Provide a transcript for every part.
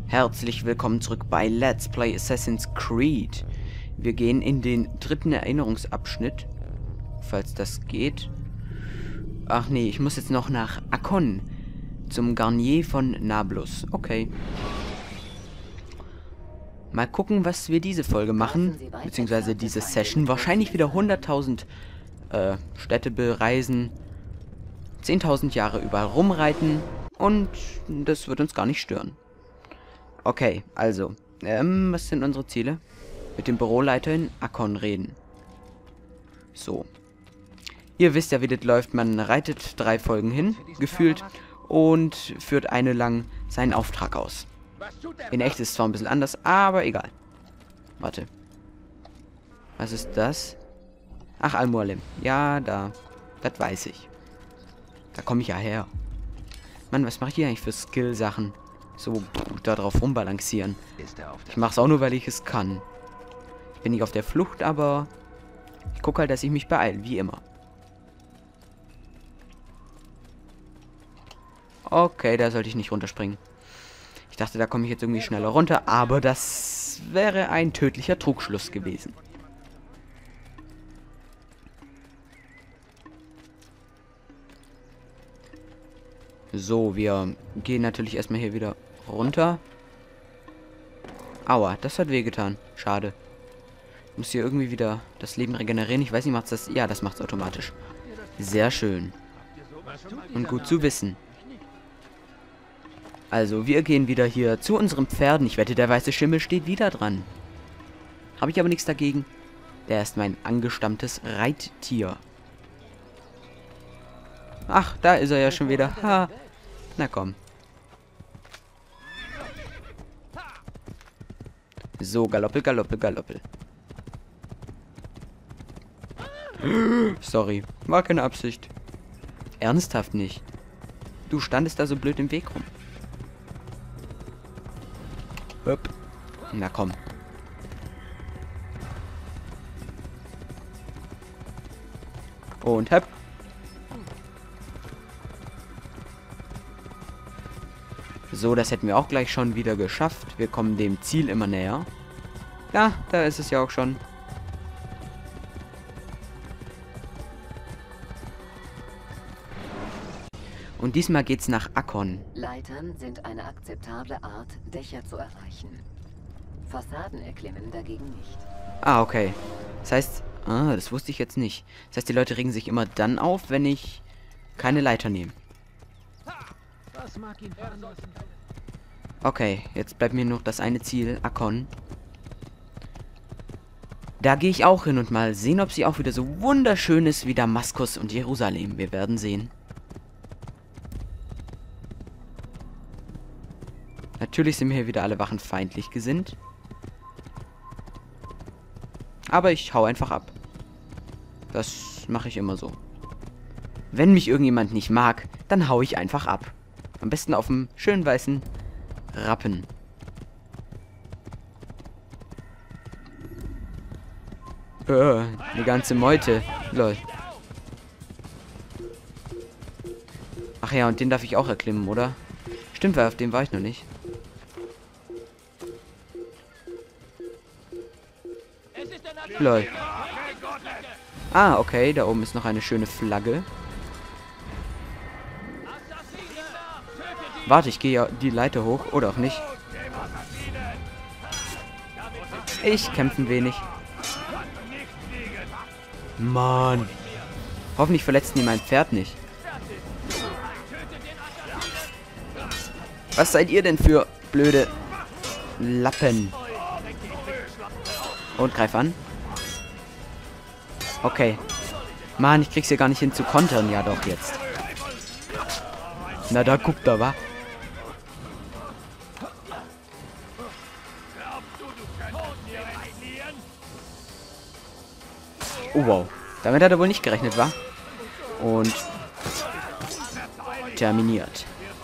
Herzlich willkommen zurück bei Let's Play Assassin's Creed. Wir gehen in den dritten Erinnerungsabschnitt, falls das geht. Ach nee, ich muss jetzt noch nach Akkon, zum Garnier von Nablus. Okay. Mal gucken, was wir diese Folge machen, beziehungsweise diese Session. Wahrscheinlich wieder 100.000 Städte bereisen, 10.000 Jahre überall rumreiten und das wird uns gar nicht stören. Okay, also, was sind unsere Ziele? Mit dem Büroleiter in Akkon reden. So. Ihr wisst ja, wie das läuft. Man reitet 3 Folgen hin, gefühlt, und führt eine lang seinen Auftrag aus. In echt ist es zwar ein bisschen anders, aber egal. Warte. Was ist das? Ach, Al-Mualim. Ja, da. Das weiß ich. Da komme ich ja her. Mann, was mache ich hier eigentlich für Skill-Sachen? So, da drauf rumbalancieren. Ich mache es auch nur, weil ich es kann. Ich bin nicht auf der Flucht, aber ich gucke halt, dass ich mich beeile, wie immer. Okay, da sollte ich nicht runterspringen. Ich dachte, da komme ich jetzt irgendwie schneller runter, aber das wäre ein tödlicher Trugschluss gewesen. So, wir gehen natürlich erstmal hier wieder runter. Aua, das hat wehgetan. Schade. Ich muss hier irgendwie wieder das Leben regenerieren. Ich weiß nicht, macht's das? Ja, das macht's automatisch. Sehr schön. Und gut zu wissen. Also, wir gehen wieder hier zu unseren Pferden. Ich wette, der weiße Schimmel steht wieder dran. Habe ich aber nichts dagegen. Der ist mein angestammtes Reittier. Ach, da ist er ja schon wieder. Ha. Na komm. So, Galoppel, Galoppel, Galoppel. Sorry, war keine Absicht. Ernsthaft nicht. Du standest da so blöd im Weg rum. Hopp. Na komm. Und hopp. So, das hätten wir auch gleich schon wieder geschafft. Wir kommen dem Ziel immer näher. Ja, da ist es ja auch schon. Und diesmal geht's nach Akkon. Leitern sind eine akzeptable Art, Dächer zu erreichen. Fassaden erklimmen dagegen nicht. Ah, okay. Das heißt, das wusste ich jetzt nicht. Das heißt, die Leute regen sich immer dann auf, wenn ich keine Leiter nehme. Okay, jetzt bleibt mir noch das eine Ziel, Akkon. Da gehe ich auch hin und mal sehen, ob sie auch wieder so wunderschön ist wie Damaskus und Jerusalem. Wir werden sehen. Natürlich sind mir hier wieder alle Wachen feindlich gesinnt. Aber ich hau einfach ab. Das mache ich immer so. Wenn mich irgendjemand nicht mag, dann hau ich einfach ab. Am besten auf dem schönen weißen Rappen. Eine ganze Meute. Lol. Ach ja, und den darf ich auch erklimmen, oder? Stimmt, weil auf dem war ich noch nicht. Lol. Ah, okay, da oben ist noch eine schöne Flagge. Warte, ich gehe ja die Leiter hoch. Oder auch nicht. Ich kämpfe ein wenig. Mann. Hoffentlich verletzten die mein Pferd nicht. Was seid ihr denn für blöde Lappen? Und greif an. Okay. Mann, ich krieg's hier gar nicht hin zu kontern. Ja doch, jetzt. Na, da guckt er, wa? Oh, wow. Damit hat er wohl nicht gerechnet, wa? Und terminiert.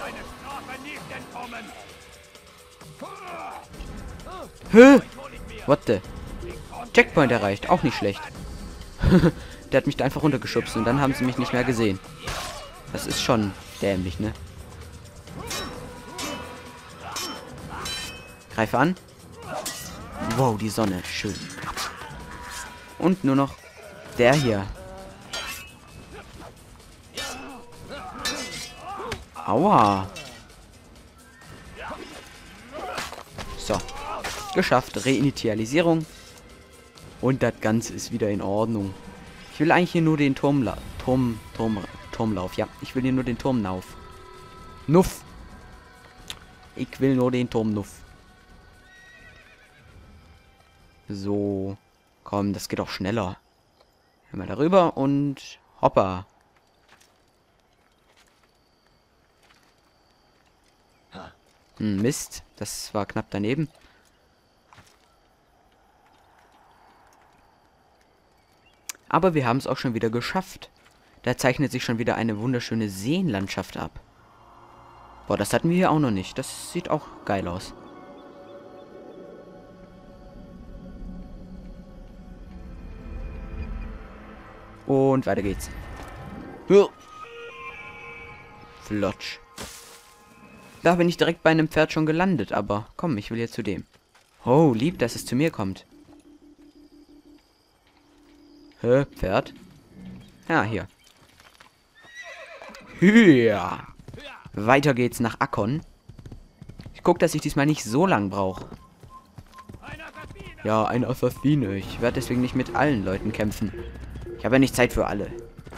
Hä? What the? Checkpoint erreicht. Auch nicht schlecht. Der hat mich da einfach runtergeschubst und dann haben sie mich nicht mehr gesehen. Das ist schon dämlich, ne? Greife an. Wow, die Sonne. Schön. Und nur noch der hier. Aua. So. Geschafft. Reinitialisierung. Und das Ganze ist wieder in Ordnung. Ich will eigentlich hier nur den Turmlauf. Ja, ich will hier nur den Turmlauf. Nuff. Ich will nur den Turmnuff. So. Komm, das geht auch schneller. Mal darüber und hoppa. Mist. Das war knapp daneben. Aber wir haben es auch schon wieder geschafft. Da zeichnet sich schon wieder eine wunderschöne Seenlandschaft ab. Boah, das hatten wir hier auch noch nicht. Das sieht auch geil aus. Und weiter geht's. Flotsch. Da bin ich direkt bei einem Pferd schon gelandet, aber komm, ich will jetzt zu dem. Oh, lieb, dass es zu mir kommt. Hä, Pferd? Ja, hier. Hüa. Weiter geht's nach Akkon. Ich guck, dass ich diesmal nicht so lang brauche. Ja, ein Assassine. Ich werde deswegen nicht mit allen Leuten kämpfen. Ich habe ja nicht Zeit für alle.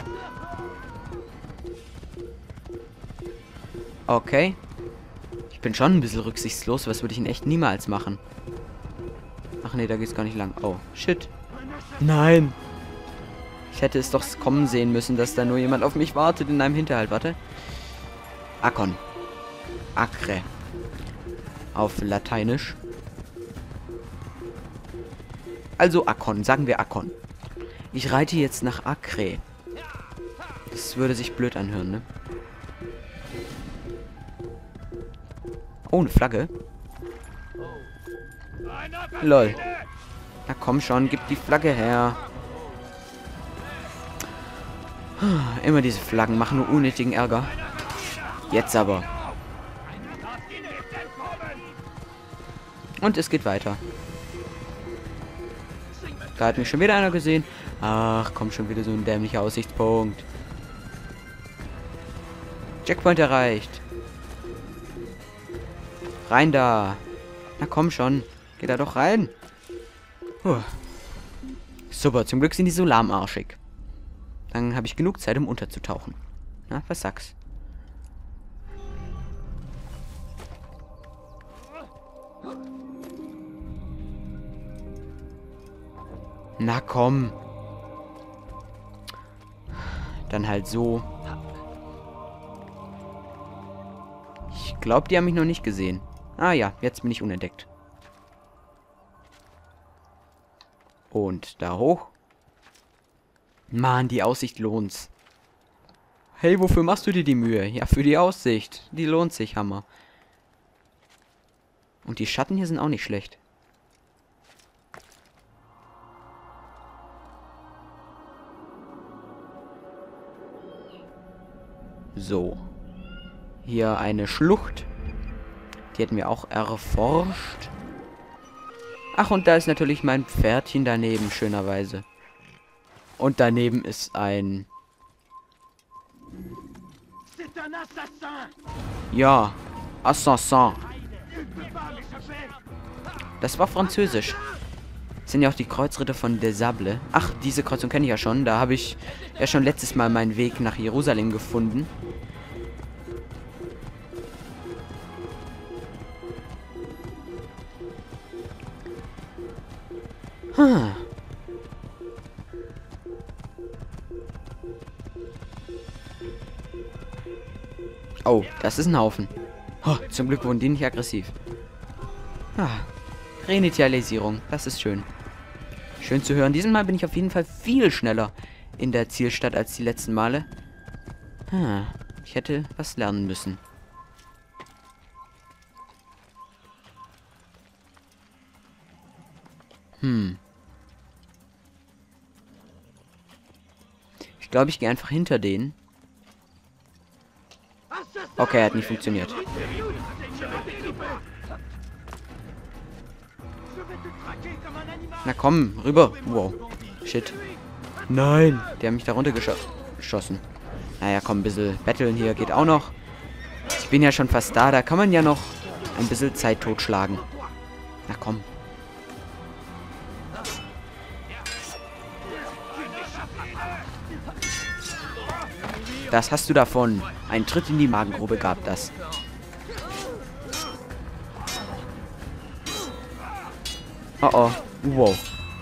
Okay. Ich bin schon ein bisschen rücksichtslos. Was würde ich in echt niemals machen? Ach nee, da geht's gar nicht lang. Oh, shit. Nein. Ich hätte es doch kommen sehen müssen, dass da nur jemand auf mich wartet in einem Hinterhalt. Warte. Akkon. Acre. Auf Lateinisch. Also Akkon. Sagen wir Akkon. Ich reite jetzt nach Acre. Das würde sich blöd anhören, ne? Oh, eine Flagge. Lol. Na komm schon, gib die Flagge her. Immer diese Flaggen machen nur unnötigen Ärger. Jetzt aber. Und es geht weiter. Da hat mich schon wieder einer gesehen. Ach, komm, schon wieder so ein dämlicher Aussichtspunkt. Checkpoint erreicht. Rein da. Na komm schon. Geh da doch rein. Super, zum Glück sind die so lahmarschig. Dann habe ich genug Zeit, um unterzutauchen. Na, was sagst? Na komm. Dann halt so. Ich glaube, die haben mich noch nicht gesehen. Ah ja, jetzt bin ich unentdeckt. Und da hoch. Mann, die Aussicht lohnt's. Hey, wofür machst du dir die Mühe? Ja, für die Aussicht. Die lohnt sich, Hammer. Und die Schatten hier sind auch nicht schlecht. So. Hier eine Schlucht. Die hätten wir auch erforscht. Ach, und da ist natürlich mein Pferdchen daneben, schönerweise. Und daneben ist ein... Ja, Assassin. Das war Französisch. Das sind ja auch die Kreuzritter von des Sables. Ach, diese Kreuzung kenne ich ja schon. Da habe ich ja schon letztes Mal meinen Weg nach Jerusalem gefunden. Oh, das ist ein Haufen. Oh, zum Glück wurden die nicht aggressiv. Reinitialisierung, das ist schön. Schön zu hören. Diesmal bin ich auf jeden Fall viel schneller in der Zielstadt als die letzten Male. Ich hätte was lernen müssen. Ich glaube, ich gehe einfach hinter denen. Okay, hat nicht funktioniert. Na komm, rüber. Wow. Shit. Nein, der hat mich da runtergeschossen. Naja, komm, ein bisschen Battlen hier geht auch noch. Ich bin ja schon fast da. Da kann man ja noch ein bisschen Zeit totschlagen. Na komm. Das hast du davon. Ein Tritt in die Magengrube gab das. Oh oh. Wow.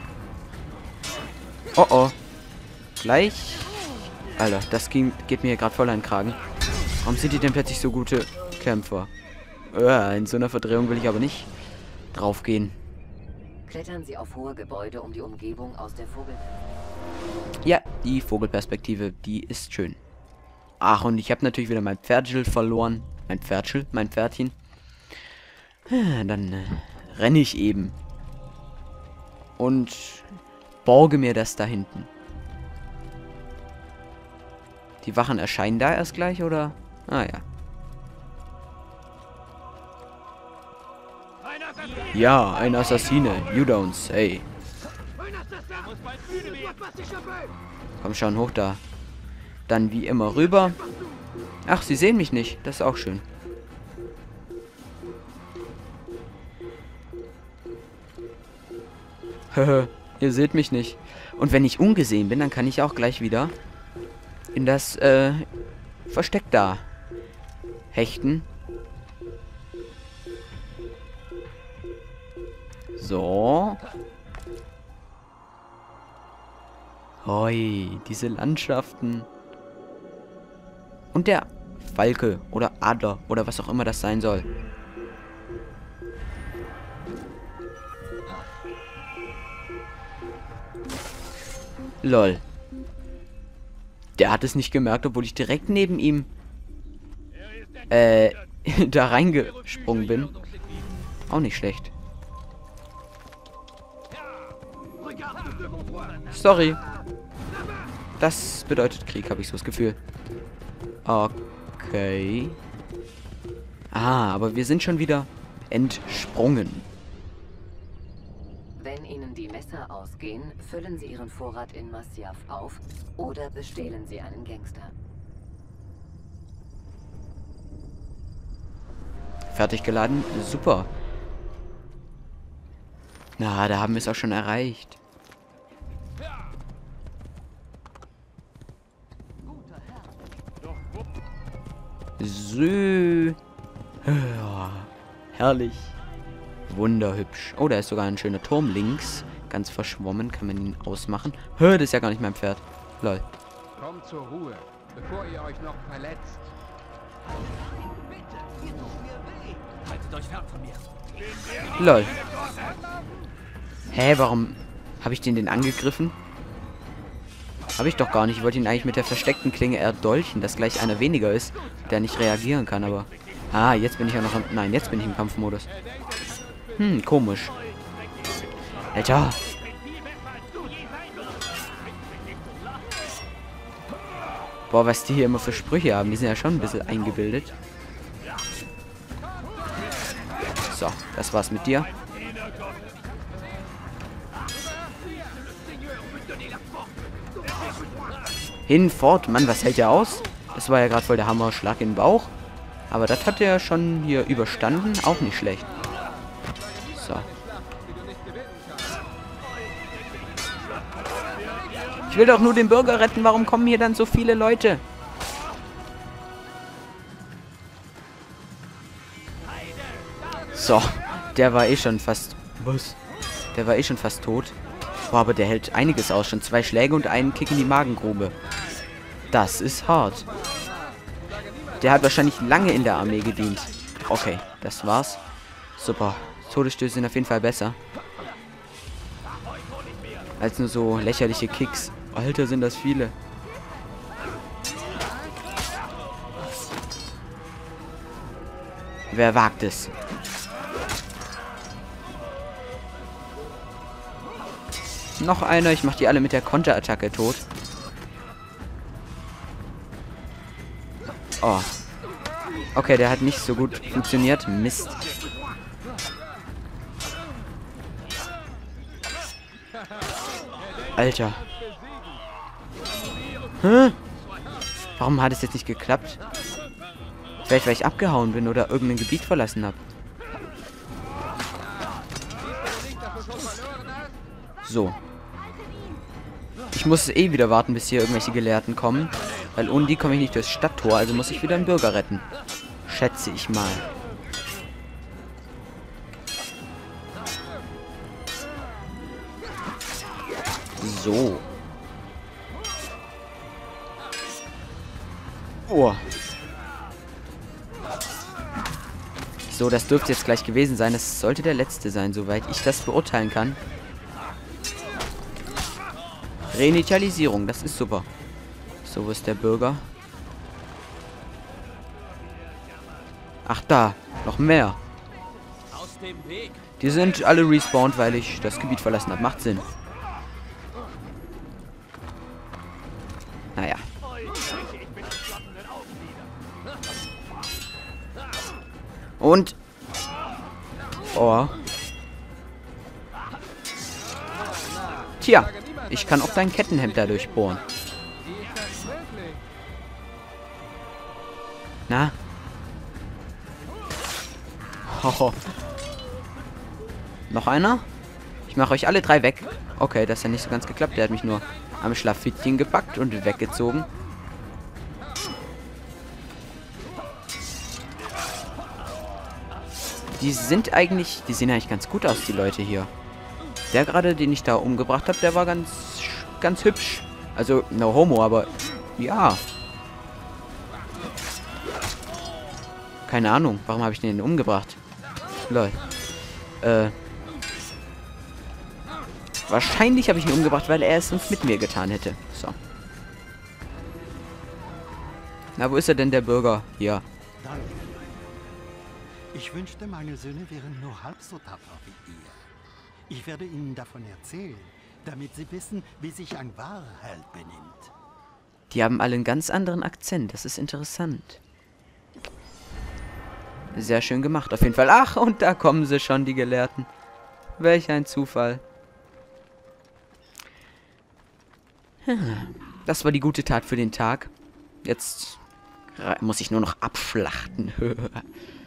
Oh oh. Gleich. Alter, das geht mir gerade voll an den Kragen. Warum sind die denn plötzlich so gute Kämpfer? In so einer Verdrehung will ich aber nicht draufgehen. Klettern Sie auf hohe Gebäude, um die Umgebung aus der Ja, die Vogelperspektive, die ist schön. Ach, und ich habe natürlich wieder mein Pferdchen verloren. Mein Pferdchen. Dann renne ich eben. Und borge mir das da hinten. Die Wachen erscheinen da erst gleich, oder? Ah, ja. Ja, ein Assassine. You don't say. Komm schon, hoch da. Dann wie immer rüber. Ach, sie sehen mich nicht. Das ist auch schön. Ihr seht mich nicht. Und wenn ich ungesehen bin, dann kann ich auch gleich wieder in das Versteck da hechten. So. Hoi, diese Landschaften. Und der Falke oder Adler oder was auch immer das sein soll. Lol. Der hat es nicht gemerkt, obwohl ich direkt neben ihm da reingesprungen bin. Auch nicht schlecht. Sorry. Das bedeutet Krieg, habe ich so das Gefühl. Okay. Ah, aber wir sind schon wieder entsprungen. Wenn Ihnen die Messer ausgehen, füllen Sie Ihren Vorrat in Masyaf auf oder bestehlen Sie einen Gangster. Fertig geladen. Super. Na, da haben wir es auch schon erreicht. So. Ja, herrlich. Wunderhübsch. Oh, da ist sogar ein schöner Turm links. Ganz verschwommen. Kann man ihn ausmachen. Das ist ja gar nicht mein Pferd. Lol. Kommt zur Ruhe, bevor ihr euch noch verletzt. Haltet euch fern von mir. Lol. Hä, warum habe ich den angegriffen? Habe ich doch gar nicht. Ich wollte ihn eigentlich mit der versteckten Klinge erdolchen, dass gleich einer weniger ist, der nicht reagieren kann, aber... Ah, jetzt bin ich ja noch im... Nein, jetzt bin ich im Kampfmodus. Komisch. Alter. Boah, was die hier immer für Sprüche haben. Die sind ja schon ein bisschen eingebildet. So, das war's mit dir. Hinfort, Mann, was hält der aus? Das war ja gerade voll der Hammerschlag in den Bauch. Aber das hat er schon hier überstanden. Auch nicht schlecht. So. Ich will doch nur den Bürger retten. Warum kommen hier dann so viele Leute? So. Der war eh schon fast... Was? Der war eh schon fast tot. Boah, aber der hält einiges aus. Schon 2 Schläge und einen Kick in die Magengrube. Das ist hart. Der hat wahrscheinlich lange in der Armee gedient. Okay, das war's. Super. Todesstöße sind auf jeden Fall besser. Als nur so lächerliche Kicks. Alter, sind das viele. Wer wagt es? Noch einer. Ich mach die alle mit der Konterattacke tot. Oh. Okay, der hat nicht so gut funktioniert. Mist. Alter. Hä? Warum hat es jetzt nicht geklappt? Vielleicht, weil ich abgehauen bin oder irgendein Gebiet verlassen habe. So. Ich muss eh wieder warten, bis hier irgendwelche Gelehrten kommen. Weil ohne die komme ich nicht durchs Stadttor, also muss ich wieder einen Bürger retten. Schätze ich mal. So. Oh. So, das dürfte jetzt gleich gewesen sein. Das sollte der letzte sein, soweit ich das beurteilen kann. Reinitialisierung, das ist super. So, wo ist der Bürger? Ach, da. Noch mehr. Aus dem Weg. Die sind alle respawned, weil ich das Gebiet verlassen habe. Macht Sinn. Naja. Und... Oh. Tja, ich kann auch dein Kettenhemd da durchbohren. Na? Hoho. Noch einer? Ich mache euch alle drei weg. Okay, das hat ja nicht so ganz geklappt. Der hat mich nur am Schlafittchen gepackt und weggezogen. Die sehen eigentlich ganz gut aus, die Leute hier. Der gerade, den ich da umgebracht habe, der war ganz hübsch. Also, no homo, aber ja. Keine Ahnung, warum habe ich den umgebracht? Lol. Wahrscheinlich habe ich ihn umgebracht, weil er es sonst mit mir getan hätte. So. Na, wo ist er denn, der Bürger? Hier. Danke. Ich wünschte, meine Söhne wären nur halb so tapfer wie ihr. Ich werde ihnen davon erzählen, damit sie wissen, wie sich ein wahrer Held benimmt. Die haben alle einen ganz anderen Akzent. Das ist interessant. Sehr schön gemacht, auf jeden Fall. Ach, und da kommen sie schon, die Gelehrten. Welch ein Zufall. Das war die gute Tat für den Tag. Jetzt muss ich nur noch abschlachten.